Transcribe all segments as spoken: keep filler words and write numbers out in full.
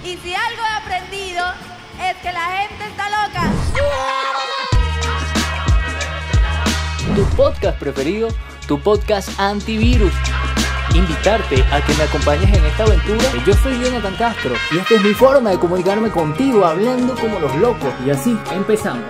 Y si algo he aprendido es que la gente está loca. Tu podcast preferido, tu podcast antivirus. Invitarte a que me acompañes en esta aventura. Yo soy Jonathan Castro y esta es mi forma de comunicarme contigo, hablando como los locos. Y así empezamos.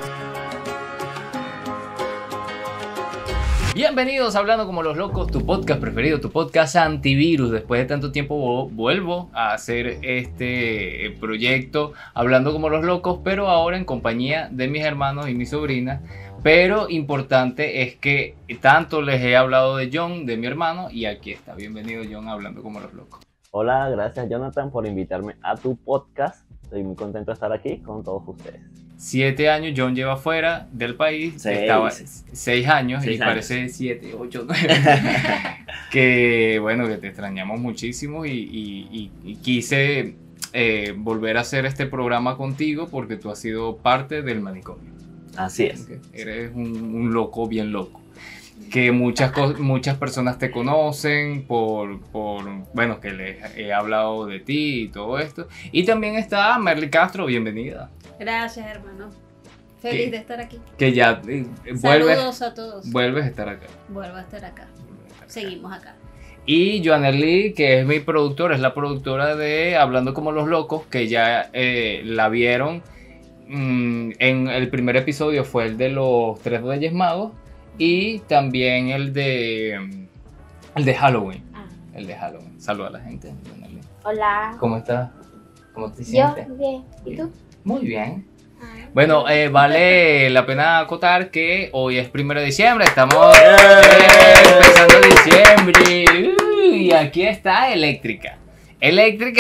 Bienvenidos a Hablando como los locos, tu podcast preferido, tu podcast antivirus. Después de tanto tiempo vuelvo a hacer este proyecto Hablando como los locos, pero ahora en compañía de mis hermanos y mi sobrina. Pero importante es que tanto les he hablado de John, de mi hermano, y aquí está. Bienvenido, John, a Hablando como los locos. Hola, gracias Jonathan por invitarme a tu podcast. Estoy muy contento de estar aquí con todos ustedes. Siete años, John lleva fuera del país. Seis. Estaba seis años seis y años. parece siete, ocho, nueve. Que bueno, que te extrañamos muchísimo y, y, y, y quise eh, volver a hacer este programa contigo porque tú has sido parte del manicomio. Así es. Okay. Eres un, un loco bien loco. Que muchas, muchas personas te conocen por, por, bueno, que les he hablado de ti y todo esto. Y también está Merly Castro, bienvenida. Gracias, hermano. Feliz ¿Qué? de estar aquí. Que ya eh, Saludos vuelves, a todos. vuelves a estar acá. Vuelvo a estar acá. Seguimos acá. Y Joanner Lee, que es mi productora, es la productora de Hablando como los locos, que ya eh, la vieron mmm, en el primer episodio, fue el de los tres Reyes Magos. Y también el de el de Halloween. Ah. El de Halloween. Saluda a la gente. Hola. ¿Cómo estás? ¿Cómo te Yo, sientes? bien. ¿Y tú? Muy bien. Ah. Bueno, eh, vale la pena acotar que hoy es primero de diciembre. Estamos eh, empezando diciembre. Uh, y aquí está Eléctrica. Eléctrica.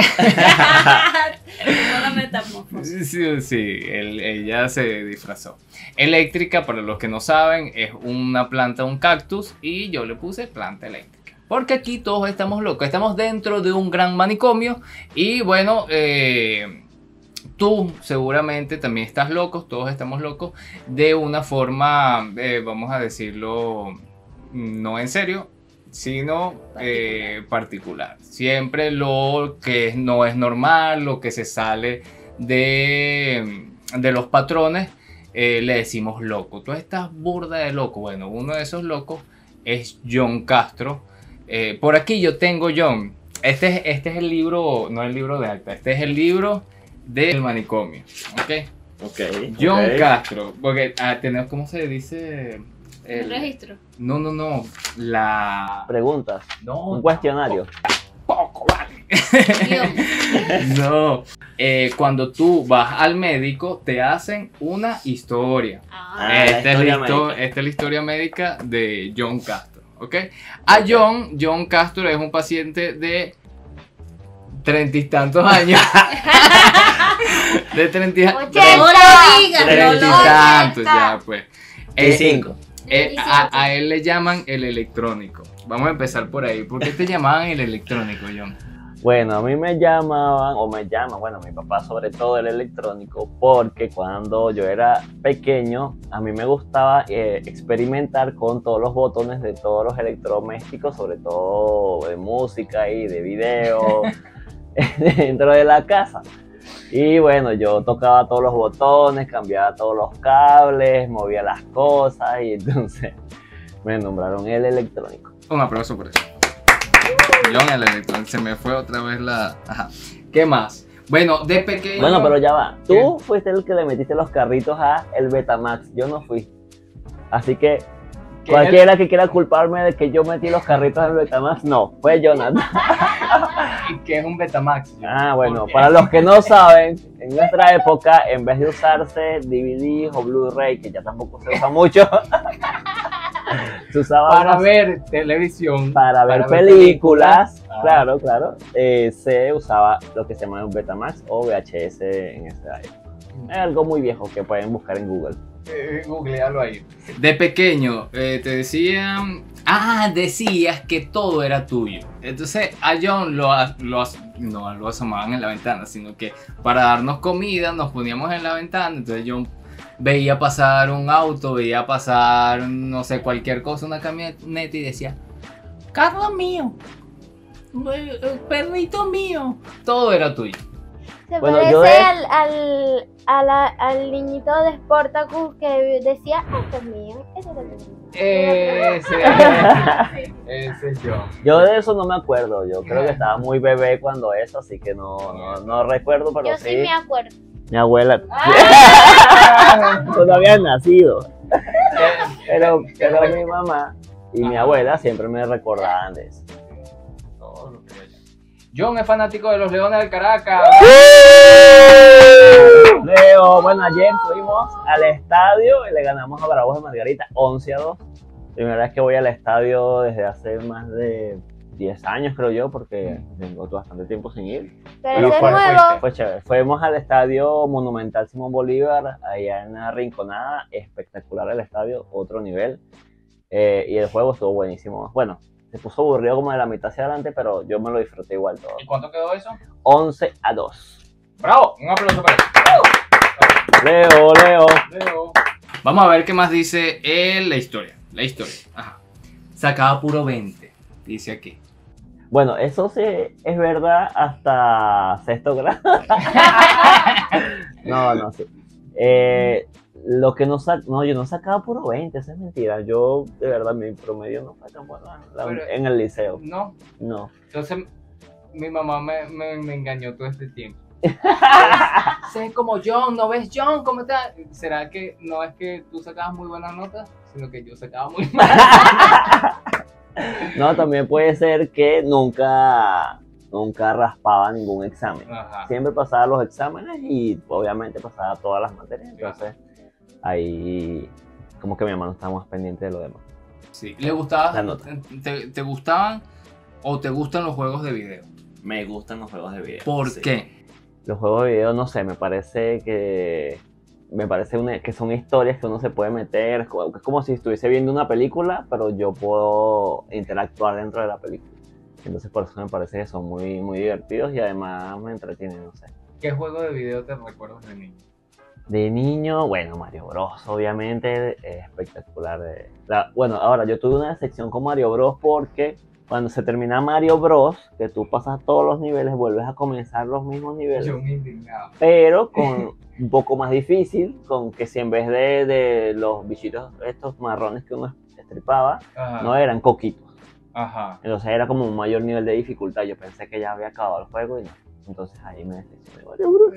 No la metamorfosis. Sí, sí, él- ella se disfrazó. Eléctrica, para los que no saben, es una planta, un cactus, y yo le puse planta eléctrica. Porque aquí todos estamos locos, estamos dentro de un gran manicomio y bueno, eh, tú seguramente también estás loco, todos estamos locos, de una forma, eh, vamos a decirlo, no en serio, sino eh, particular. Siempre lo que no es normal, lo que se sale de, de los patrones, eh, le decimos loco. Tú estás burda de loco. Bueno, uno de esos locos es John Castro. Eh, por aquí yo tengo John. Este es, este es el libro, no el libro de acta, este es el libro del manicomio. ¿Ok? Ok. John ok. Castro. Porque ah, tenemos, ¿cómo se dice? El registro. No, no, no. La. Preguntas. No. Un cuestionario. Poco, vale. Guión. No. Eh, cuando tú vas al médico, te hacen una historia. Ah, Ah, la esta, es la historia histo- médica. esta es la historia médica de John Castro. ¿Ok? A John, John Castro es un paciente de treinta y tantos años. De treinta y no lo digas, no treinta lo y digas. tantos, ya pues. Y Eh, cinco. Eh, a, a él le llaman el electrónico. Vamos a empezar por ahí. ¿Por qué te llamaban el electrónico, John? Bueno, a mí me llamaban, o me llaman, bueno, mi papá sobre todo el electrónico, porque cuando yo era pequeño, a mí me gustaba eh, experimentar con todos los botones de todos los electrodomésticos, sobre todo de música y de video, dentro de la casa. Y bueno, yo tocaba todos los botones, cambiaba todos los cables, movía las cosas y entonces me nombraron el electrónico. Un aplauso por eso. John, el electrónico. Se me fue otra vez la. Ajá. ¿Qué más? Bueno, de pequeño. Bueno, pero ya va. Tú fuiste el que le metiste los carritos a el Betamax. Yo no fui. Así que ¿Qué? cualquiera que quiera culparme de que yo metí los carritos al Betamax, no. Fue Jonathan. ¿Qué es un Betamax? John? Ah, bueno. ¿Por qué? Para los que no saben, en nuestra época, en vez de usarse D V D o Blu-ray, que ya tampoco se usa mucho, se usaba Para más ver televisión. para ver para ver películas. Ah. Claro, claro. Eh, se usaba lo que se llama un Betamax o V H S en esa época. Es algo muy viejo que pueden buscar en Google. Eh, googlealo ahí. De pequeño, eh, te decían. Ah, decías que todo era tuyo. Entonces a John lo, as- lo, as- no lo asomaban en la ventana, sino que para darnos comida nos poníamos en la ventana. Entonces John veía pasar un auto, veía pasar, no sé, cualquier cosa, una camioneta y decía: carro mío, eh, eh, perrito mío. Todo era tuyo. Se Bueno, parece yo de- al, al, a la- al niñito de Sportacus que decía, este es mío, ese es el mío. Ese, ese es yo. Yo de eso no me acuerdo, yo creo que estaba muy bebé cuando eso, así que no, no, no recuerdo, pero Yo sí, sí me acuerdo. mi abuela no había nacido, pero, pero mi mamá y mi Ajá. abuela siempre me recordaban de eso. Todo lo que haya. John es fanático de los Leones del Caracas. Leo, bueno, ayer fuimos al estadio y le ganamos a Bravos de Margarita once a dos. Primera vez que voy al estadio desde hace más de diez años, creo yo, porque tengo bastante tiempo sin ir. Pero Y ese fue- nuevo. Fue chévere. Fuimos al estadio Monumental Simón Bolívar, allá en la Rinconada. Espectacular el estadio, otro nivel. Eh, y el juego estuvo buenísimo. Bueno, se puso aburrido como de la mitad hacia adelante, pero yo me lo disfruté igual todo. ¿Y cuánto quedó eso? once a dos. ¡Bravo! Un aplauso para él. Leo, Leo. Leo. Vamos a ver qué más dice él, la historia. La historia. Ajá. Sacaba puro veinte, dice aquí. Bueno, eso sí es verdad hasta sexto grado. No, no, sí. Eh, lo que no sac... No, yo no sacaba puro veinte, eso es mentira. Yo, de verdad, mi promedio no fue tan bueno en la- Pero- en el liceo. No. No. Entonces, mi mamá me, me, me engañó todo este tiempo. Sé como John, ¿no ves John? ¿Cómo está? ¿Será que no es que tú sacabas muy buenas notas, sino que yo sacaba muy mal? No, también puede ser que nunca, nunca raspaba ningún examen. Ajá. Siempre pasaba los exámenes y obviamente pasaba todas las materias. Entonces, ahí como que mi hermano estaba más pendiente de lo demás. Sí. ¿Le gustaba? La nota. Te, ¿Te gustaban o te gustan los juegos de video? Me gustan los juegos de video. ¿Por sí. qué? Los juegos de video, no sé, me parece que me parece una- que son historias que uno se puede meter, es como, es como si estuviese viendo una película, pero yo puedo interactuar dentro de la película. Entonces por eso me parece que son muy, muy divertidos y además me entretienen, no sé. ¿Qué juego de video te recuerdas de niño? De niño, bueno, Mario Bros, obviamente, es espectacular. eh. La- bueno, ahora yo tuve una decepción con Mario Bros porque cuando se termina Mario Bros, que tú pasas todos los niveles, vuelves a comenzar los mismos niveles. Yo me indignaba. Pero con un poco más difícil, con que si en vez de, de los bichitos estos marrones que uno estripaba, Ajá. no eran coquitos. Ajá. Entonces era como un mayor nivel de dificultad. Yo pensé que ya había acabado el juego y no. Entonces ahí me decepcioné. Mario Bros.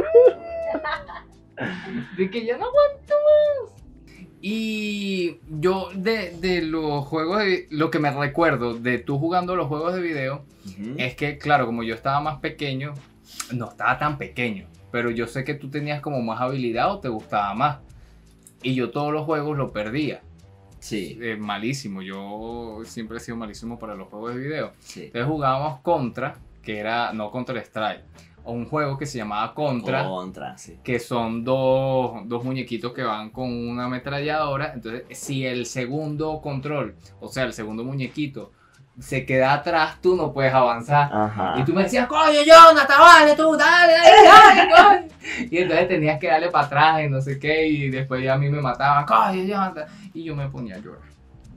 De que ya no aguanto más. Y yo de, de los juegos de, lo que me recuerdo de tú jugando los juegos de video es que, claro, como yo estaba más pequeño, no estaba tan pequeño, pero yo sé que tú tenías como más habilidad o te gustaba más. Y yo todos los juegos los perdía. Sí, Eh, malísimo, yo siempre he sido malísimo para los juegos de video. sí. Entonces jugábamos Contra, que era, no Counter Strike, o un juego que se llamaba Contra. Contra, sí. Que son dos, dos muñequitos que van con una ametralladora. Entonces, si el segundo control, o sea, el segundo muñequito, se queda atrás, tú no puedes avanzar. Ajá. Y tú me decías, coño, Jonathan, vale, tú, dale, dale, dale, coño. Y entonces tenías que darle para atrás y no sé qué. Y después ya a mí me mataban, coño, Jonathan. Y yo me ponía a llorar.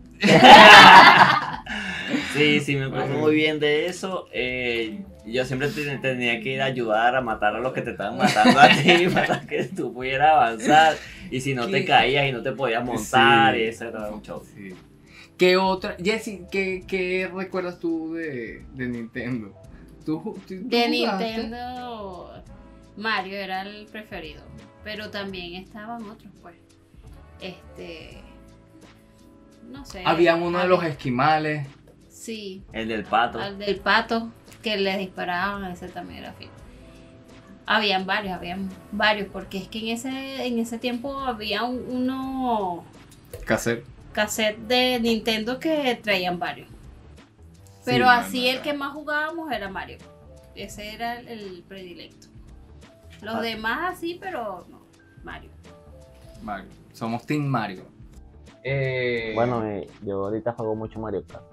Sí, sí, me acuerdo muy bien de eso. Eh, yo siempre te- tenía que ir a ayudar a matar a los que te estaban matando a ti para que tú pudieras avanzar. Y si no te ¿Qué? caías y no te podías montar, Sí. y eso era un show. Sí. ¿Qué otra? Jessy, ¿qué, qué recuerdas tú de, de Nintendo? ¿Tú, tú- tú De jugaste? Nintendo, Mario era el preferido, pero también estaban otros, pues. Este. No sé. Había uno de los había- esquimales. Sí, El del pato. al del pato que le disparaban, ese también era fin. Habían varios, habían varios, porque es que en ese, en ese tiempo había un, uno Cassette. cassette de Nintendo que traían varios. Pero Sí, así no, no, el no. que más jugábamos era Mario. Ese era el, el predilecto. Los Ah. demás así, pero no, Mario. Mario. Somos Team Mario. Eh, Bueno, eh, yo ahorita juego mucho Mario Kart.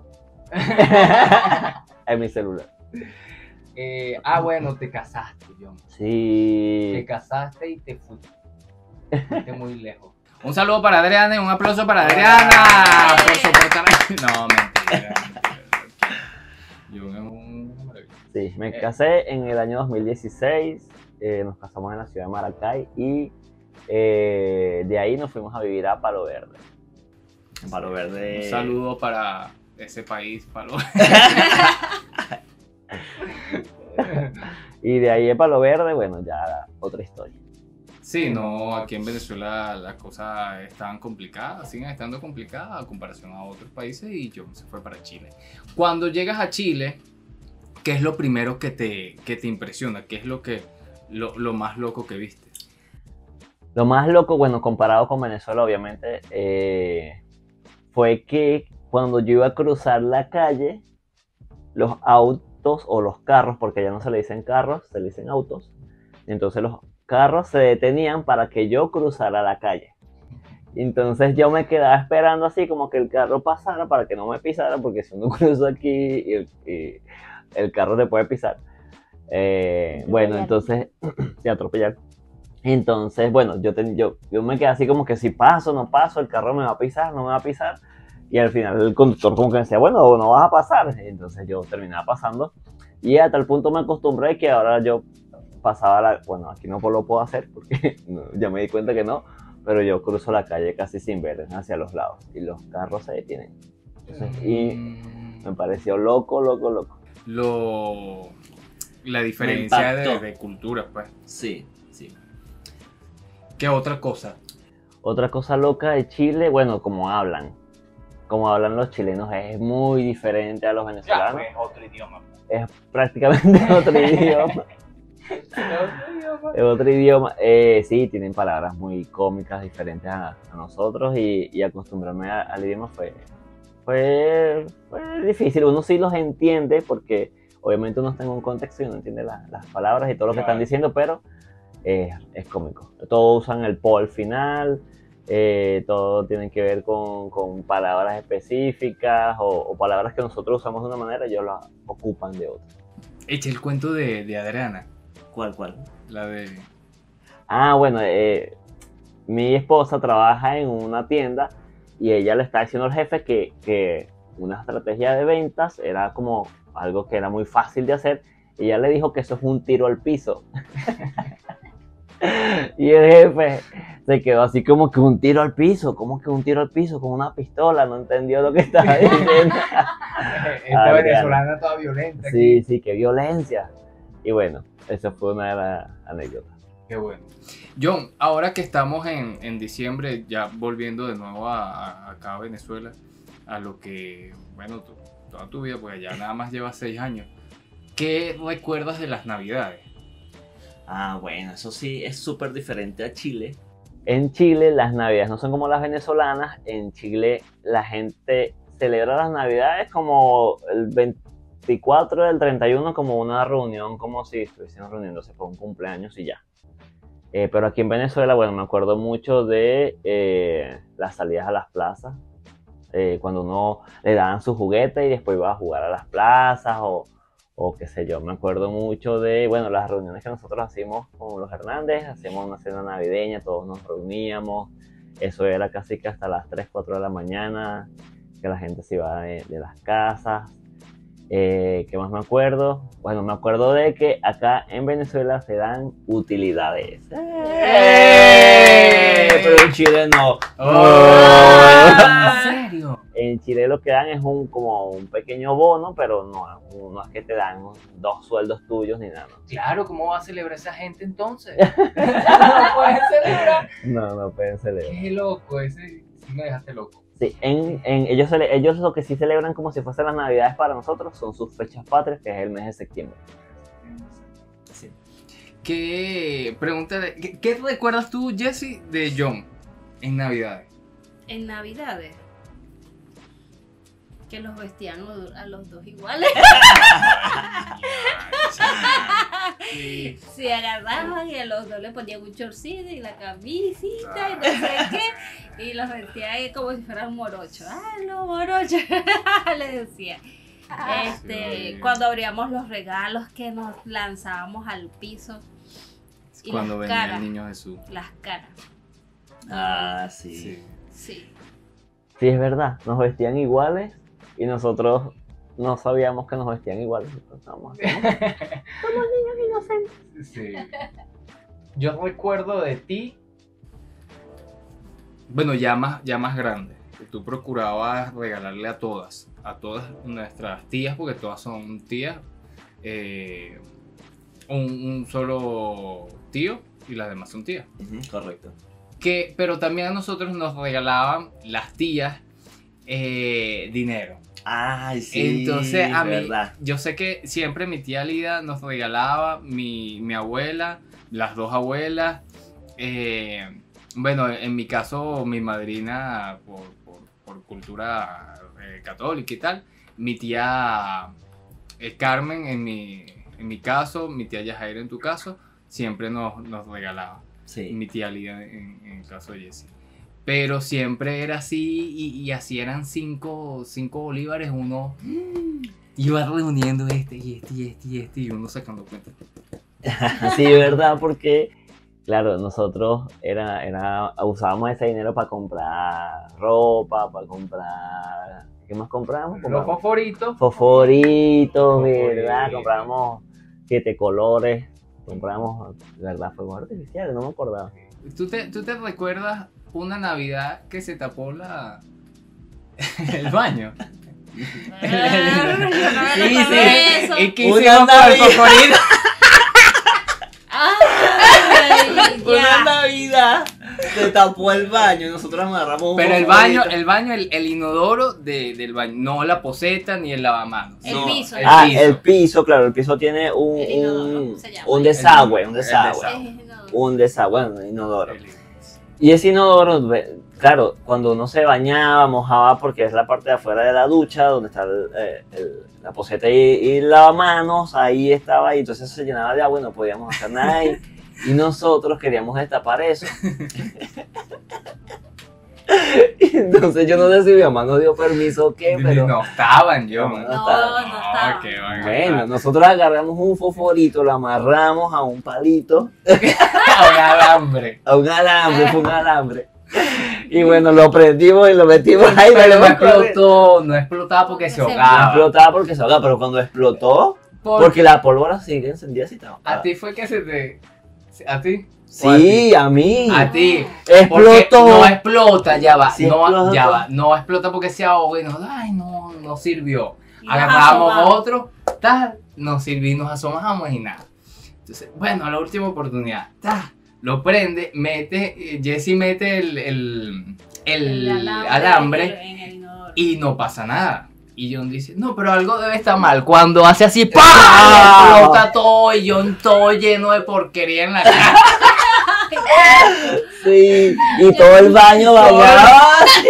En mi celular. eh, ah, bueno, te casaste, John. Te Sí. casaste y te fuiste. Fuiste muy lejos. Un saludo para Adriana y un aplauso para Adriana por soportar. No, mentira. mentira. John es un- una maravilla. Sí, me casé en el año dos mil dieciséis, eh, nos casamos en la ciudad de Maracay y eh, de ahí nos fuimos a vivir a Palo Verde. Palo Verde. Un saludo para ese país, Palo. Y de ahí a Palo Verde, bueno, ya otra historia. Sí, no, aquí en Venezuela las cosas están complicadas, siguen estando complicadas a comparación a otros países y John se fue para Chile. Cuando llegas a Chile, ¿qué es lo primero que te, que te impresiona? ¿Qué es lo, que, lo, lo más loco que viste? Lo más loco, bueno, comparado con Venezuela, obviamente, eh, fue que cuando yo iba a cruzar la calle, los autos o los carros, porque ya no se le dicen carros, se le dicen autos, entonces los carros se detenían para que yo cruzara la calle. Entonces yo me quedaba esperando así como que el carro pasara para que no me pisara, porque si uno cruza aquí y el, y el carro te puede pisar. Eh, bueno, entonces, te atropellar. Entonces, bueno, yo, te, yo, yo me quedé así como que si paso, no paso, el carro me va a pisar, no me va a pisar. Y al final el conductor como que me decía, bueno, no vas a pasar. Entonces yo terminaba pasando. Y a tal punto me acostumbré que ahora yo pasaba la... Bueno, aquí no lo puedo hacer porque no, ya me di cuenta que no. Pero yo cruzo la calle casi sin ver hacia los lados. Y los carros se detienen. Entonces, y me pareció loco, loco, loco. Lo... La diferencia de, de cultura, pues. Sí, sí. ¿Qué otra cosa? Otra cosa loca de Chile, bueno, como hablan. Como hablan los chilenos es muy diferente a los venezolanos. Ya, pues, otro idioma. Es prácticamente otro idioma. Es otro idioma. Eh, sí, tienen palabras muy cómicas diferentes a, a nosotros y, y acostumbrarme a, al idioma fue, fue, fue difícil. Uno sí los entiende porque obviamente uno está en un contexto y uno entiende la, las palabras y todo lo que están diciendo, pero eh, es cómico. Todos usan el po al final, eh, todo tiene que ver con, con palabras específicas o, o palabras que nosotros usamos de una manera y ellos las ocupan de otra. Echa el cuento de, de Adriana. ¿Cuál, cuál? La de... Ah, bueno, eh, mi esposa trabaja en una tienda y ella le está diciendo al jefe que, que una estrategia de ventas era como algo que era muy fácil de hacer. Y ella le dijo que eso es un tiro al piso. Y el jefe se quedó así como que un tiro al piso. ¿Cómo que un tiro al piso? Con una pistola. No entendió lo que estaba diciendo. Esta venezolana toda violenta. Sí, aquí. sí, qué violencia. Y bueno, esa fue una de las anécdotas. Qué bueno. John, ahora que estamos en, en diciembre, ya volviendo de nuevo a, a, acá a Venezuela, a lo que, bueno, tu, toda tu vida, pues ya nada más llevas seis años. ¿Qué recuerdas de las Navidades? Ah, bueno, eso sí es súper diferente a Chile. En Chile las Navidades no son como las venezolanas. En Chile la gente celebra las Navidades como el veinticuatro del treinta y uno como una reunión, como si estuviesen reuniéndose por un cumpleaños y ya. Eh, pero aquí en Venezuela, bueno, me acuerdo mucho de eh, las salidas a las plazas. Eh, cuando uno le daban su juguete y después iba a jugar a las plazas o, o qué sé yo. Me acuerdo mucho de, bueno, las reuniones que nosotros hacíamos con los Hernández, hacíamos una cena navideña, todos nos reuníamos, eso era casi que hasta las tres, cuatro de la mañana, que la gente se iba de, de las casas. Eh, ¿Qué más me acuerdo? Bueno, me acuerdo de que acá en Venezuela se dan utilidades. ¡Eh! Pero en Chile no. ¿En serio? En Chile lo que dan es un como un pequeño bono, pero no, no es que te dan dos sueldos tuyos ni nada. Claro, ¿cómo va a celebrar esa gente entonces? No pueden celebrar. No, no pueden celebrar. Qué loco, ese sí me dejaste loco. Sí, en, en, ellos, cele- ellos lo que sí celebran como si fuesen las Navidades para nosotros son sus fechas patrias, que es el mes de septiembre. Sí. ¿Qué, pregúntale, ¿qué, qué recuerdas tú, Jesse, de John en Navidades? En Navidades. Que los vestían a los dos iguales. Sí. Se agarraban y a los dos le ponían un chorcito y la camisita y no sé qué. Y los vestían ahí como si fueran morochos. ¡Ay, los morochos! Le decía. Este, Sí. cuando abríamos los regalos que nos lanzábamos al piso. Y Cuando las venía caras. el niño Jesús. Las caras. Ah, sí. Sí. Sí. Sí, es verdad, nos vestían iguales y nosotros no sabíamos que nos vestían igual. Nosotros estábamos así, ¿no? Somos niños inocentes. Sí. Yo recuerdo de ti. Bueno, ya más, ya más grande. Tú procurabas regalarle a todas, a todas nuestras tías, porque todas son tías, eh, un, un solo tío y las demás son tías. Ujú, correcto. Que, pero también a nosotros nos regalaban las tías eh, dinero. Ay, sí. Entonces, a mí, verdad. yo sé que siempre mi tía Lida nos regalaba, mi, mi abuela, las dos abuelas. eh, bueno, en mi caso, mi madrina, por, por, por cultura eh, católica y tal. Mi tía eh, Carmen, en mi, en mi caso, mi tía Yajaira, en tu caso, siempre nos, nos regalaba. Sí. Mi tía Lida, en, en el caso de Jessie. Pero siempre era así, y, y así eran cinco, cinco bolívares, uno iba reuniendo este y este y este y este, y uno sacando cuenta. Sí, verdad, porque, claro, nosotros era, era, usábamos ese dinero para comprar ropa, para comprar... ¿Qué más compramos? Los Compramos fosforitos. fosforitos, ¿verdad? Fosforitos. Compramos siete colores, compramos, ¿verdad? Fuegos artificiales, no me acordaba. ¿Tú te, ¿Tú te recuerdas una Navidad que se tapó la el baño? Sí, sí. Eso. ¿Y qué Una hicimos con el Navidad. fosforito? Ay, Una ya. Navidad se tapó el baño y nosotros agarramos un Pero el baño, fosforito. el baño, el, el inodoro de, del baño, no la poseta ni el lavamanos. El No, piso. el Ah, piso. el piso, claro, el piso tiene un, El inodoro, un, se llama. un desagüe, un El desagüe, desagüe. Eh, no. un desagüe, bueno, inodoro. El- Y ese inodoro, ve- claro, cuando uno se bañaba, mojaba, porque es la parte de afuera de la ducha, donde está el, eh, el- la poseta y, y el lavamanos, ahí estaba, y entonces se llenaba de agua y no podíamos hacer nada ahí. Y nosotros queríamos destapar eso. Y entonces yo no sé si mi mamá nos dio permiso o qué, pero... No estaban, yo. No, man. no No, estaba. no estaba. qué vaina. Bueno, nosotros agarramos un fosforito, lo amarramos a un palito, Un alambre. a un alambre, fue un alambre. Y bueno, lo prendimos y lo metimos ahí. Pero no me acuerdo. explotó, no explotaba porque se Se No ahogaba. explotaba porque se ahogaba, pero cuando explotó, Por- porque la pólvora sigue encendida así estaba. A ti fue que se te... ¿A ti? Sí, a mí. A ti. Porque Explotó. no explota, ya va. Sí no, explotó. ya va. No explota porque se ahoga y nos... Ay, no, no sirvió. Y nos Agarramos asomamos. otro, tal, nos sirvió y nos asomamos y nada. Entonces, bueno, a la última oportunidad, tal, lo prende, mete, eh, Jesse mete el, el, el alambre en el inodoro. y no pasa nada. Y John dice, no, pero algo debe estar mal. Cuando hace así, ¡pam! ¡Ah! Explota todo y John todo lleno de porquería en la cara. Sí, y todo el baño bañado.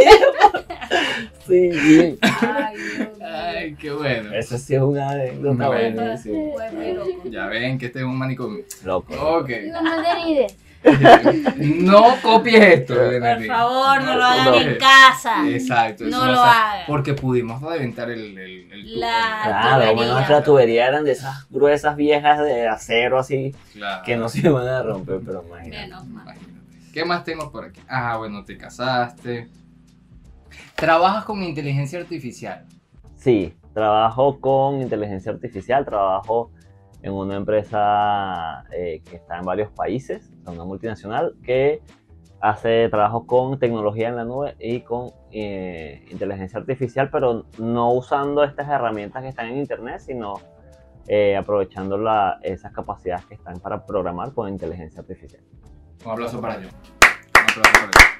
Sí, sí. Ay, Dios mío. Ay, qué bueno. Eso sí es una anécdota Bueno, buenísima. Fue muy loco. Ya ven que este es un manicomio. Loco. Ok. No me den idea. No copies esto, Por Benedict. favor, no lo hagan No. en casa. Exacto. eso No va a lo ser- hagan. Porque pudimos reventar el, el, el tubo. La- Claro, tubería. bueno, nuestra tubería eran de esas gruesas viejas de acero así, Claro. que no se iban a romper, pero imagínate. Menos mal. Imagínate. ¿Qué más tengo por aquí? Ah, bueno, te casaste. Trabajas con inteligencia artificial. Sí, trabajo con inteligencia artificial, trabajo en una empresa eh, que está en varios países, una multinacional, que hace trabajo con tecnología en la nube y con eh, inteligencia artificial, pero no usando estas herramientas que están en internet, sino eh, aprovechando la- esas capacidades que están para programar con inteligencia artificial. Un aplauso para John. Un aplauso para John.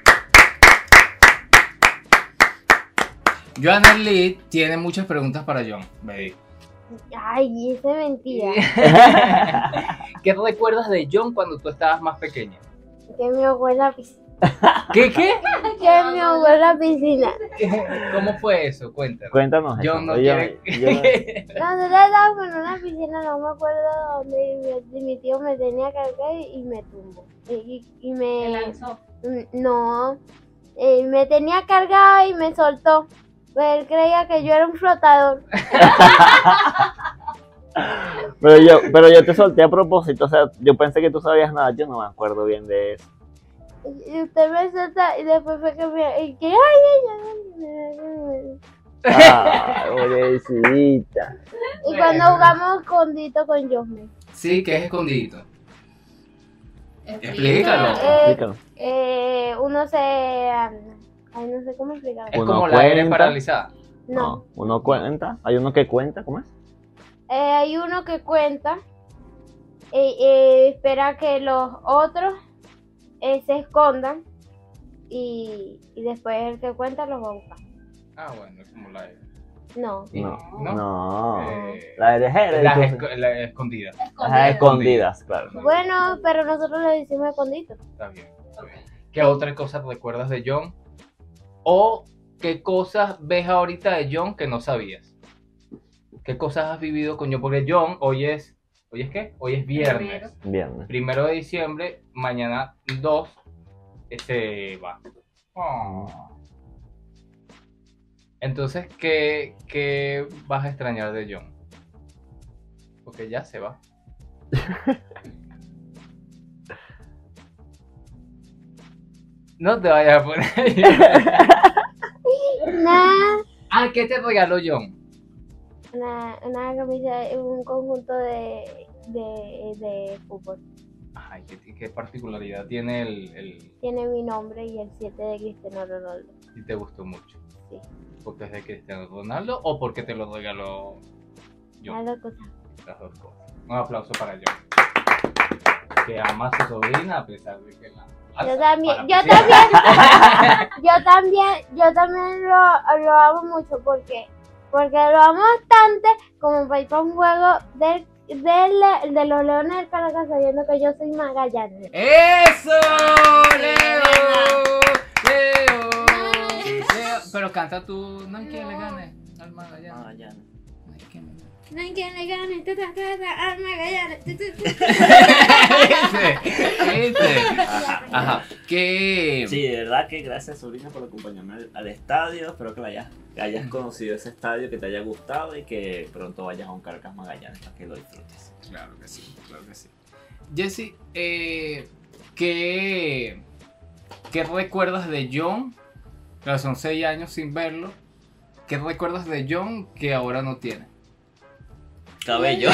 Joanna Lee tiene muchas preguntas para John. Baby. Ay, esa es mentira. ¿Qué recuerdas de John cuando tú estabas más pequeña? Que me ahogó en la piscina. ¿Qué, qué? Que me ahogó en la piscina. ¿Cómo fue eso? Cuéntanos. Cuéntanos eso. John no Oye, quiere- yo no- Cuando yo estaba en una piscina, no me acuerdo dónde mi, mi tío me tenía que cargar y, y me tumbó. Y, y- y Me me... lanzó. No, eh, me tenía cargado y me soltó. Pues él creía que yo era un flotador. Pero yo, pero yo te solté a propósito, o sea, yo pensé que tú sabías nada, yo no me acuerdo bien de eso. Y usted me solta y después fue que me... Y que, ay, ay, ay, ay, Ah, pobrecita. Y cuando jugamos escondito con Josme. Sí, que es escondidito. Explícalo. Explícalo. Eh, Explícalo. eh, uno se... Ay, no sé cómo explicarlo. Es Uno como la L cuenta. paralizada. No. No, uno cuenta. Hay uno que cuenta, ¿cómo es? Eh, hay uno que cuenta, eh, eh, espera que los otros eh, se escondan y, y después el que cuenta los va a buscar. Ah, bueno, es como la L. No. No. ¿No? No. Eh, La de Jerez. Las esco- la escondida. Las escondidas, claro. Bueno, pero nosotros le decimos escondito. Está bien, está bien. ¿Qué otra cosa recuerdas de John? ¿O qué cosas ves ahorita de John que no sabías? ¿Qué cosas has vivido con John? Porque John, hoy es, ¿hoy es qué? Hoy es viernes. Viernes. Primero de diciembre, mañana dos, se va. Oh. Entonces, ¿qué, ¿qué vas a extrañar de John? Porque ya se va. No te vayas a poner ahí. Una, Ah, ¿qué te regaló John? una, una camisa, un conjunto de, de, de fútbol. Ay, ¿qué, qué particularidad tiene el, el... Tiene mi nombre y el siete de Cristiano Ronaldo. y te gustó mucho? Sí. ¿Porque es de Cristiano Ronaldo o porque te lo regaló John? Una cosa. Las dos cosas. Un aplauso para John. Que ama a su sobrina a pesar de que la... Yo también, Para- yo sí. también, yo también, yo también lo, lo amo mucho porque, porque lo amo bastante como para ir para un juego del, del, de los Leones del Caracas sabiendo que yo soy Magallanes. ¡Eso! ¡Leo! ¡Leo! Leo. Pero canta tú, no hay quien le gane al Magallanes. Ah, ya. No hay quien le gane. No hay quien le gane, ta, ta, ta, ta, al Magallanes. tu, tu, tu. ¿Viste? ¿Viste? Ajá. ¿Qué? Sí, de verdad que gracias, sobrina, por acompañarme al, al estadio. Espero que, vayas, que hayas conocido ese estadio, que te haya gustado y que pronto vayas a un Caracas Magallanes para que lo disfrutes. Claro que sí, claro que sí. Jesse, eh, ¿qué, ¿qué recuerdas de John? Claro, son seis años sin verlo. ¿Qué recuerdas de John que ahora no tiene? Cabello.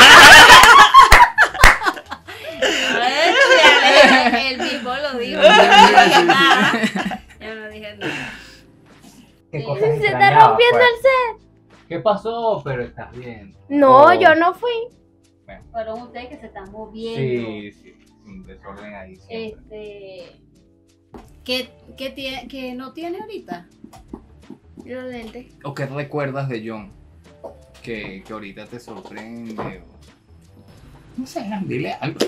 Él mismo lo dijo. Yo no dije nada. Yo no dije nada. ¿Qué Sí. cosas Se está extrañabas, rompiendo pues? el set. ¿Qué pasó? Pero estás bien. No, Oh. yo no fui. Fueron ustedes que se están moviendo. Sí, sí, un desorden ahí siempre. Este. ¿Qué, qué, tie- qué no tiene ahorita? Los lentes. ¿O qué recuerdas de John? Que, que ahorita te sorprende. o- No sé, dile algo.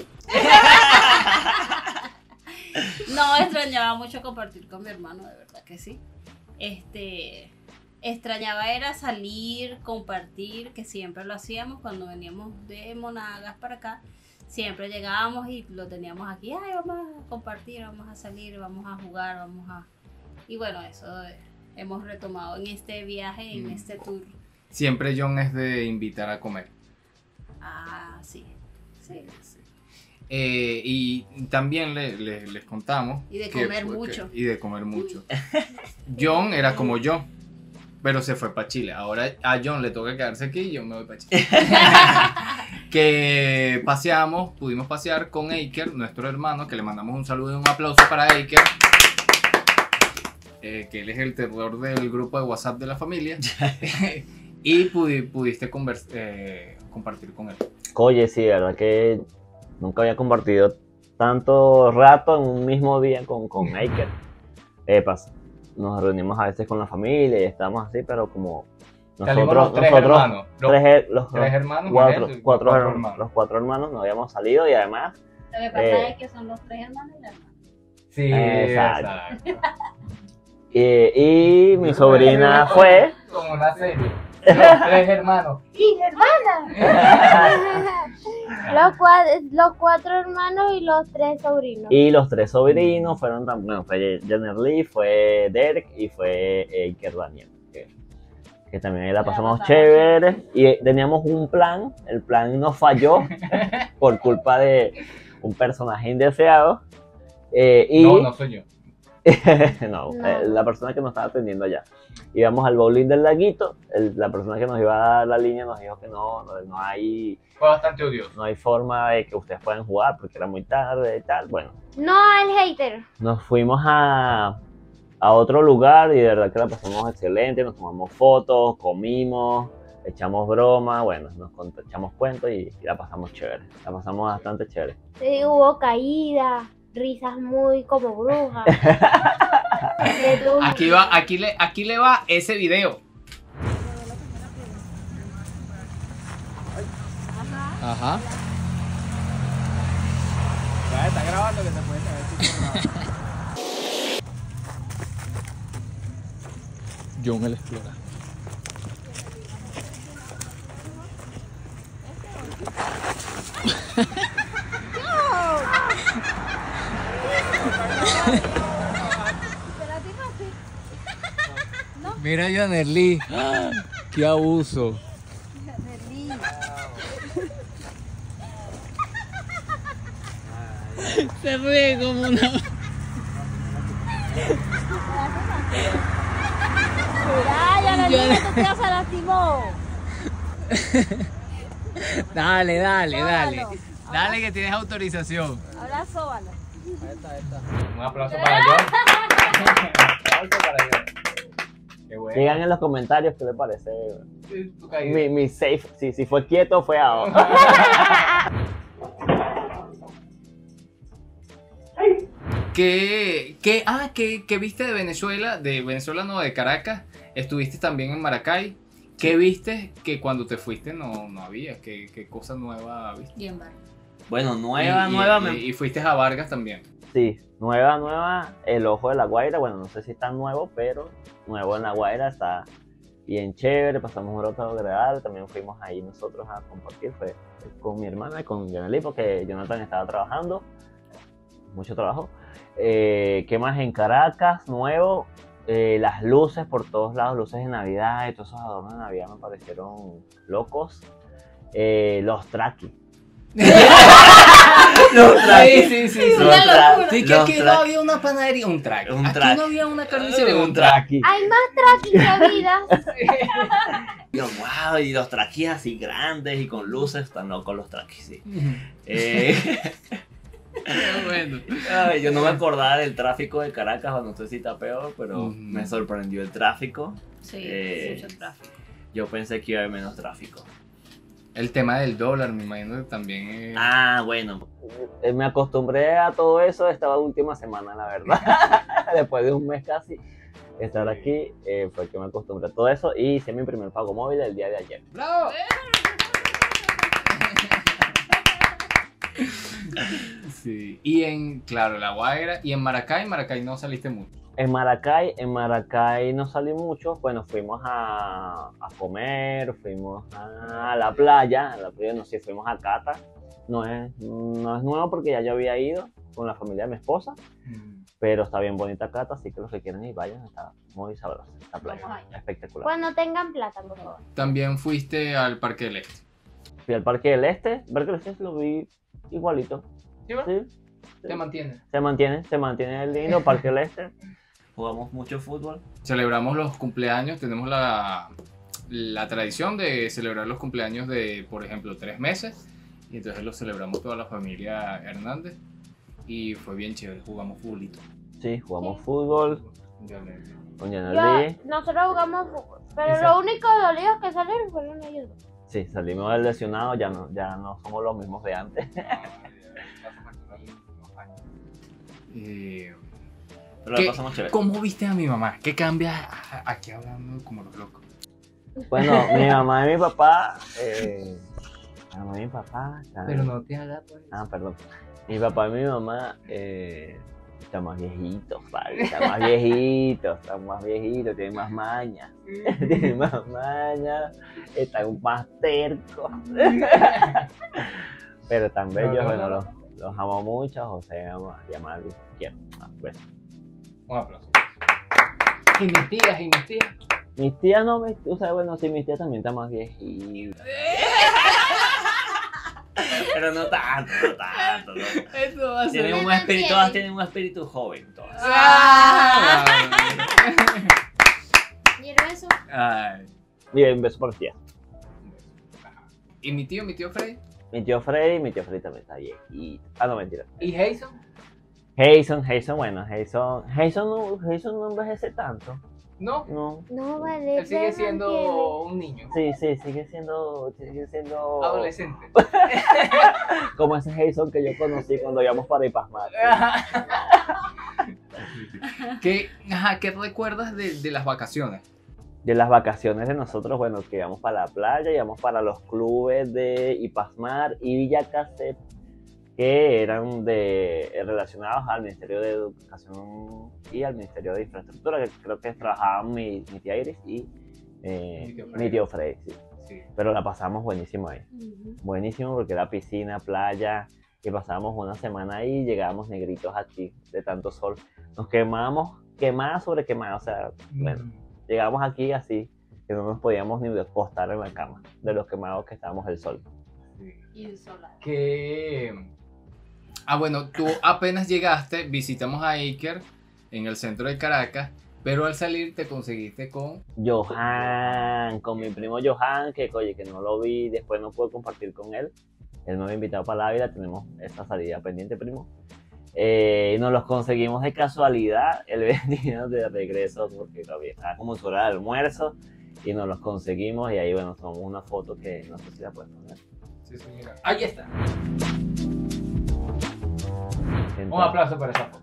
No, extrañaba mucho compartir con mi hermano, de verdad que sí. Este, extrañaba era salir, compartir, que siempre lo hacíamos cuando veníamos de Monagas para acá. Siempre llegábamos y lo teníamos aquí, ay, vamos a compartir, vamos a salir, vamos a jugar, vamos a... Y bueno, eso eh, hemos retomado en este viaje, en Mm. este tour. Siempre John es de invitar a comer. Ah, sí, sí. Eh, y también le- le- les contamos. Y de que comer fue- mucho. que- y de comer mucho. John era como yo, pero se fue para Chile. Ahora a John le toca quedarse aquí y yo me voy para Chile. Que paseamos, pudimos pasear con Eiker, nuestro hermano, que le mandamos un saludo y un aplauso para Eiker. Eh, que él es el terror del grupo de WhatsApp de la familia. Y pudi- pudiste convers- eh, compartir con él. Oye, sí, de verdad que nunca había compartido tanto rato en un mismo día con, con Maker. Eh, pas- nos reunimos a veces con la familia y estamos así, pero como Salimos nosotros, los tres nosotros hermanos. Los tres, her- los, tres hermanos, cuatro, Miguel, cuatro, cuatro her- hermanos. los cuatro hermanos no habíamos salido y además, Lo que pasa Eh. es que son los tres hermanos y la hermana. Sí, Exacto. exacto. y, y mi sobrina fue. Como una serie. Los tres hermanos. Los, cua- los cuatro hermanos y los tres sobrinos. Y los tres sobrinos fueron también, bueno, fue Jenner Lee, fue Derek y fue Eiker Daniel. Que, que también ahí la pasamos pasamos chévere. Y teníamos un plan, el plan nos falló por culpa de un personaje indeseado. eh, y No, no soy yo. no, No. eh, la persona que nos estaba atendiendo allá. Íbamos al bowling del laguito, el- la persona que nos iba a dar la línea nos dijo que no, no, no hay, Fue bastante odioso. no hay forma de que ustedes puedan jugar porque era muy tarde y tal. Bueno, No, el hater. nos fuimos a, a otro lugar y de verdad que la pasamos excelente, nos tomamos fotos, comimos, echamos broma, bueno, nos cont- echamos cuentos y, y la pasamos chévere, la pasamos bastante chévere. Sí, hubo caídas, risas muy como brujas. De todo. Aquí va, aquí le, aquí le va ese video. Ajá. Ya está grabando que se puede saber. John el Explorador. Mira a Yanerly. ¡Qué abuso! Se ríe como una. Ay, a la niña tu tía se lastimó. Dale, dale, dale. Sóbalo. Dale que tienes autorización. Ahora sóbalo. Un aplauso para John. Un aplauso para John. Qué bueno. Digan en los comentarios qué les parece Tu caída. mi, mi safe, si, si fue quieto fue ahora. ¿Qué, qué, ah, ¿qué, qué viste de Venezuela? De Venezuela, no, de Caracas. Estuviste también en Maracay. ¿Qué viste que cuando te fuiste no, no había? ¿Qué, qué cosa nueva viste? Y en bar. Bueno, nueva, Y- y- nueva. Y, me- y fuiste a Vargas también. Sí, nueva, nueva, el Ojo de la Guaira, bueno, no sé si es tan nuevo, pero nuevo en la Guaira, está bien chévere, pasamos un rato agradable, también fuimos ahí nosotros a compartir, fue con mi hermana y con Jonathan, porque Jonathan estaba trabajando, mucho trabajo. Eh, ¿Qué más? En Caracas, nuevo, eh, las luces por todos lados, luces de Navidad y todos esos adornos de Navidad me parecieron locos. Eh, los traqui. Los trajes. Sí, sí, sí. Los sí. tra- Sí, que los aquí tra- no había una panadería, un track. Un Aquí track. no había una carnicería, Un un track. Traqui. Hay más traqui que vida. Yo, wow, y los traquis así grandes y con luces, están locos los traquis, sí. Eh, Qué bueno. ay, yo no me acordaba del tráfico de Caracas, o no sé si está peor, pero Ujú. me sorprendió el tráfico. Sí, Eh, mucho tráfico. Yo pensé que iba a haber menos tráfico. El tema del dólar, me imagino que también es... Ah, bueno. Eh, Me acostumbré a todo eso esta última semana, la verdad. Después de un mes casi estar aquí, eh, fue que me acostumbré a todo eso y hice mi primer pago móvil el día de ayer. ¡Bravo! Sí, y en, claro, La Guaira, y en Maracay, Maracay no saliste mucho. En Maracay, en Maracay no salí mucho, bueno, fuimos a, a comer, fuimos a la playa, a la playa no sé, fuimos a Cata, no es, no es nuevo porque ya yo había ido con la familia de mi esposa, pero está bien bonita Cata, así que los que quieran ir vayan, está muy sabrosa la playa, Vamos allá. espectacular. Cuando tengan plata, por favor. También fuiste al Parque del Este. Fui al Parque del Este, el Parque del Este lo vi igualito, ¿Sí, va? sí, Te mantiene. se mantiene, se mantiene el lindo Parque del Este. Jugamos mucho fútbol. Celebramos los cumpleaños, tenemos la, la tradición de celebrar los cumpleaños de, por ejemplo, tres meses. Y entonces los celebramos toda la familia Hernández. Y fue bien chévere, jugamos futbolito. Sí, jugamos fútbol con Yo, Yaneli. nosotros jugamos fútbol, pero Exacto. lo único dolido que salieron fueron ellos dos. Sí, salimos del lesionado, ya no, ya no somos los mismos de antes. Eh, Pero ¿Qué- la pasamos chévere. ¿Cómo viste a mi mamá? ¿Qué cambia aquí hablando como los locos? Bueno, mi mamá y mi papá, eh, mi mamá y mi papá, están- Pero no te hagas pues. ah, perdón, mi papá y mi mamá eh, están más viejitos, padre, están más viejitos, están más viejitos, tienen más maña, tienen más maña, están más tercos, pero están bellos, No, no, bueno, no. los, los amo mucho, José ama, y Amadi, quiero, ah, pues. Un aplauso. Y mis tías, y mis tías. Mis tías no, mis, o sea, bueno, sí, mis tías también están más viejitas. Pero no tanto, no tanto. No. Eso va a ser. Tienen un Demasiado. espíritu, todas tienen un espíritu joven, todas. Ah. ¿Quiero eso? Ay. Bien, un beso por ti. ¿Y mi tío, mi tío Freddy? Mi tío Freddy, mi tío Freddy también está bien. Y... Ah, no, mentira. ¿Y Jason? Jason, Jason, bueno, Jason, Jason no, Jason no envejece tanto. No, No. No, vale. él sigue se siendo mantiene. un niño. Sí, sí, sigue siendo, sigue siendo Adolescente. como ese Jason que yo conocí cuando íbamos para Ipasmar. ¿Qué, ajá, ¿qué recuerdas de, de las vacaciones? De las vacaciones de nosotros, bueno, que íbamos para la playa, íbamos para los clubes de Ipasmar y Villa Casep, que eran de, relacionados al Ministerio de Educación y al Ministerio de Infraestructura, que creo que trabajaban mi, mi tía Iris y eh, Mi tío mi Freddy. tío Freddy, sí. Sí. Pero la pasamos buenísimo ahí. Buenísimo porque era piscina, playa, y pasábamos una semana ahí y llegábamos negritos aquí de tanto sol. Nos quemamos, quemadas sobre quemadas, o sea, bueno, llegamos aquí así, que no nos podíamos ni acostar en la cama, de los quemados que estábamos del sol. Insolable. Que... Ah, bueno, tú apenas llegaste, visitamos a Iker en el centro de Caracas, pero al salir te conseguiste con... Johan, con mi primo Johan, que oye, que no lo vi, después no pude compartir con él. Él me había invitado para la vida, tenemos esta salida pendiente, primo. Eh, nos los conseguimos de casualidad, él venía de regreso porque todavía estaba como en su hora de almuerzo y nos los conseguimos y ahí bueno, tomamos una foto que no sé si la puedes poner. Sí, sí, mira. Ahí está. Entonces, Un aplauso para esa foto.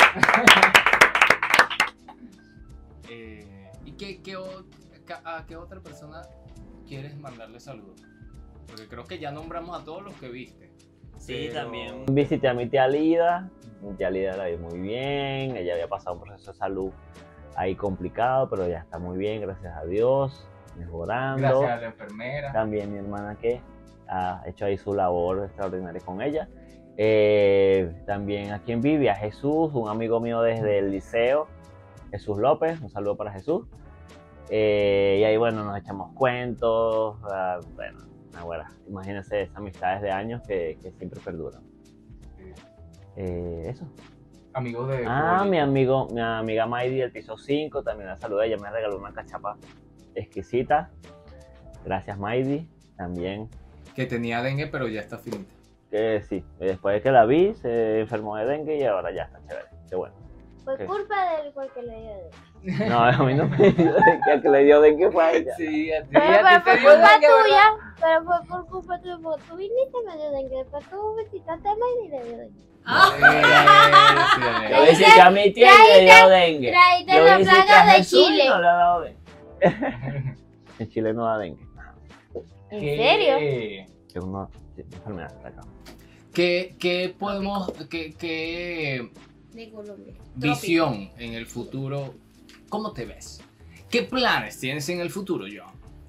Eh, ¿Y qué, qué, o- ca- a qué otra persona quieres mandarle saludos? Porque creo que ya nombramos a todos los que viste. Sí, Pero- también. Visité a mi tía Lida, mi tía Lida la vi muy bien, ella había pasado un proceso de salud ahí complicado, pero ya está muy bien, gracias a Dios, mejorando. Gracias a la enfermera. También mi hermana que ha hecho ahí su labor extraordinaria con ella. Eh, también a quien vive, a Jesús, un amigo mío desde el liceo, Jesús López, un saludo para Jesús. Eh, y ahí bueno, nos echamos cuentos, ah, bueno, ahora, imagínense esas amistades de años que, que siempre perduran. Eh, eso. Amigos de... Ah, Poli. mi amigo, mi amiga Maidi del piso cinco, también la saludé, ella me regaló una cachapa exquisita. Gracias Maidi, también. Que tenía dengue, pero ya está finita. Que sí, después de que la vi, se enfermó de dengue y ahora ya está chévere. Qué bueno. Fue ¿Qué? culpa del cual que le dio dengue. No, a mí no me dio dengue, al que le dio dengue fue a ella. Sí, a ti, Pero, a pero ti te fue dio culpa dengue, ¿verdad? tuya, pero fue por culpa tuya, porque tú viniste y me dio dengue, después tú visitaste a Maydi y le dio dengue. Eh, Yo visité a mi tía y le dio dengue. Traíste Yo la visité a plaga de Jesús y Chile. no le ha dado dengue. En Chile no da dengue. ¿En ¿Qué? serio? Es una enfermedad de acá. ¿Qué, qué podemos, qué, qué De Colombia. visión en el futuro, cómo te ves? ¿Qué planes tienes en el futuro, John?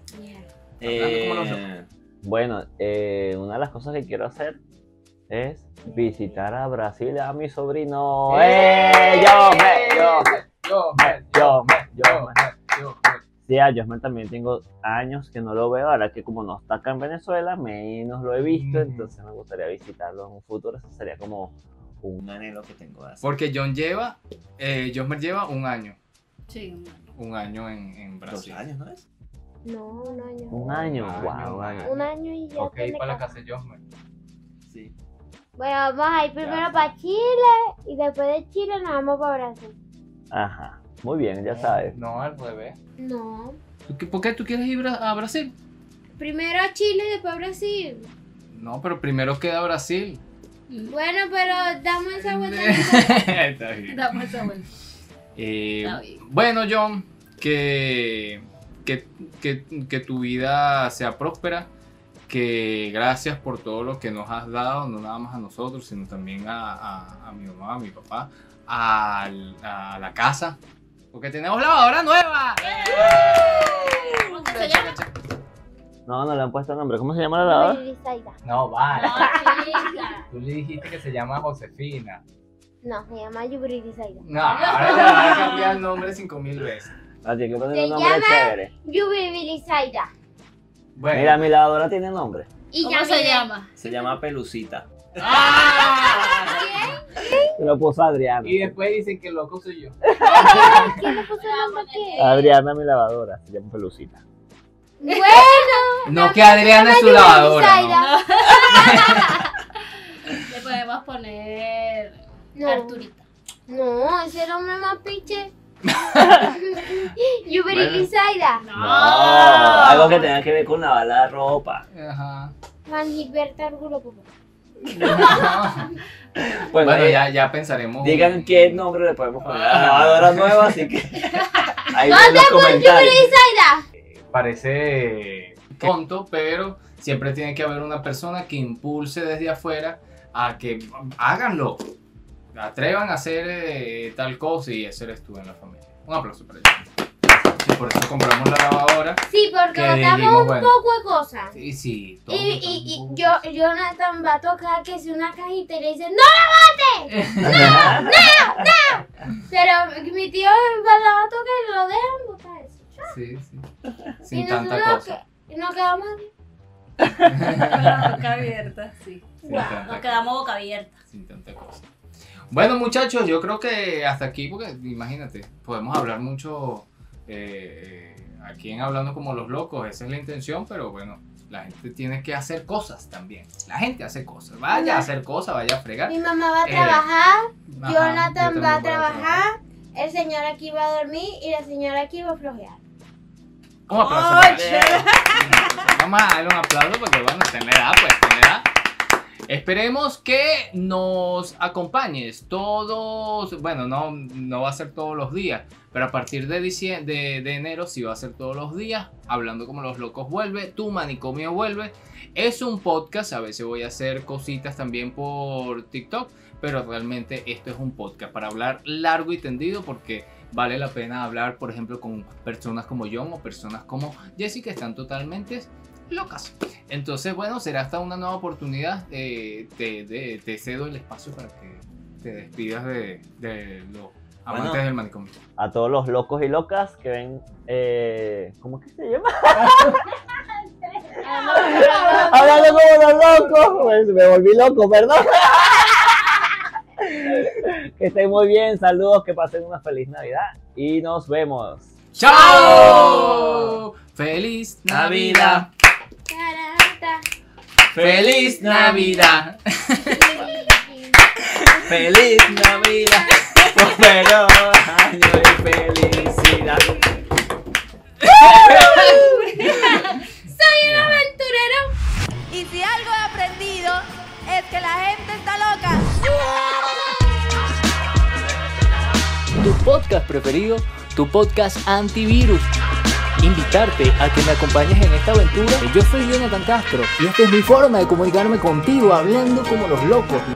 Eh, ¿Cómo lo Bueno, eh, una de las cosas que quiero hacer es visitar a Brasil a mi sobrino. ¡Eh! ¡Yo, me, yo, Yo, me, yo, me, yo, me! yo, Sí, a Josmer también tengo años que no lo veo, ahora que como no está acá en Venezuela, menos lo he visto, Mm. entonces me gustaría visitarlo en un futuro, eso sería como un... un anhelo que tengo de hacer. Porque John lleva, eh, Josmer lleva un año, Sí, un año. un año en, en Dos Brasil. años, ¿no es? No, un año. Un año, Un wow, año, un año. Un año y ya Ok, tiene para la casa. casa de Josmer. Sí. Bueno, vamos a ir primero Ya. para Chile y después de Chile nos vamos para Brasil. Ajá, muy bien, ya sabes. No, al revés. No. ¿Tú qué- ¿Por qué tú quieres ir a a Brasil? Primero a Chile y después a Brasil. No, pero primero queda Brasil. Bueno, pero damos esa vuelta. Está bien. Dame esa vuelta. Eh, Está bien. bueno, John, que, que, que, que tu vida sea próspera, que gracias por todo lo que nos has dado, no nada más a nosotros, sino también a, a, a mi mamá, a mi papá, al- a, la casa, porque tenemos lavadora nueva. ¿Cómo que se llama? No, no le han puesto nombre, ¿cómo se llama la lavadora? Yubirisaida. No, vale. No, chica. Tú le dijiste que se llama Josefina. No, se llama Yubirisaida. No, ahora le van a cambiar el nombre cinco mil veces. Ah, tiene que poner Se un nombre llama- chévere. Yubirisaida. Bueno, Mira, mi lavadora tiene nombre. Y ¿Cómo ya se miré. llama? Se llama Pelucita. Se lo puso Adriana. Y después dicen que el loco soy yo. ¿Quién le puso el nombre aquí? Adriana, mi lavadora, se llama Pelucita. Bueno. No que Adriana es su lavadora, ¿no? Zaida. Le podemos poner No. Arturita. No, ese era hombre más piche. Yubiri Zaida. No. No, algo que tenga que ver con lavar la ropa. Ajá. Juan Gilberto Argulo Pupo. Bueno, Bueno, eh, ya, ya pensaremos. digan qué nombre le podemos poner a la lavadora nueva, así que ahí ¿Dónde en los fue comentarios. Yubiri Zaida? Parece tonto, pero siempre tiene que haber una persona que impulse desde afuera a que háganlo. Atrevan a hacer eh, tal cosa y ese eres tú en la familia. Un aplauso para ellos. Y por eso compramos la lavadora. Sí, porque Que votamos dijimos, un bueno. poco de cosas. Sí, sí. todo Y, y, votamos y un poco. yo, Jonathan va a tocar que si una cajita y le dice ¡no la bote! ¡No! ¡No! ¡No! Pero mi tío la va a tocar y lo dejan botar eso. Sí, sí. Y Sin tanta nosotros cosa. que- y nos quedamos Con la boca abierta, sí. Sin Wow. tanta Nos quedamos boca abierta. sin tanta cosa. Bueno, muchachos, yo creo que hasta aquí, porque imagínate, podemos hablar mucho eh, eh, aquí en Hablando como los locos, esa es la intención, pero bueno, la gente tiene que hacer cosas también. La gente hace cosas, vaya a hacer cosas, vaya a fregar. Mi mamá va a Eh, trabajar, Ajá, Jonathan yo va a también voy a trabajar, el señor aquí va a dormir y la señora aquí va a flojear. Un aplauso para ella. Vamos a darle un aplauso porque bueno, tiene edad, pues tiene edad. Esperemos que nos acompañes todos, bueno, no, no va a ser todos los días, pero a partir de, diciem- de, de enero sí va a ser todos los días. Hablando como los locos vuelve, Tu Manicomio vuelve. Es un podcast, a veces voy a hacer cositas también por TikTok, pero realmente esto es un podcast para hablar largo y tendido porque vale la pena hablar, por ejemplo, con personas como John o personas como Jessie que están totalmente locas. Entonces, bueno, será hasta una nueva oportunidad. Eh, te, te- te cedo el espacio para que te despidas de, de los amantes Bueno. del manicomio. A todos los locos y locas que ven, eh, ¿cómo es que se llama? Hablando como los locos, pues, me volví loco, perdón. Que estén muy bien, saludos, que pasen una feliz Navidad y nos vemos. ¡Chao! ¡Feliz Navidad! Tarata. ¡Feliz Navidad! ¡Feliz Navidad! ¡Próspero año y felicidad! Soy un aventurero. Y si algo he aprendido es que la gente está loca. Tu podcast preferido, tu podcast antivirus. Invitarte a que me acompañes en esta aventura. Yo soy Jonathan Castro y esta es mi forma de comunicarme contigo hablando como los locos.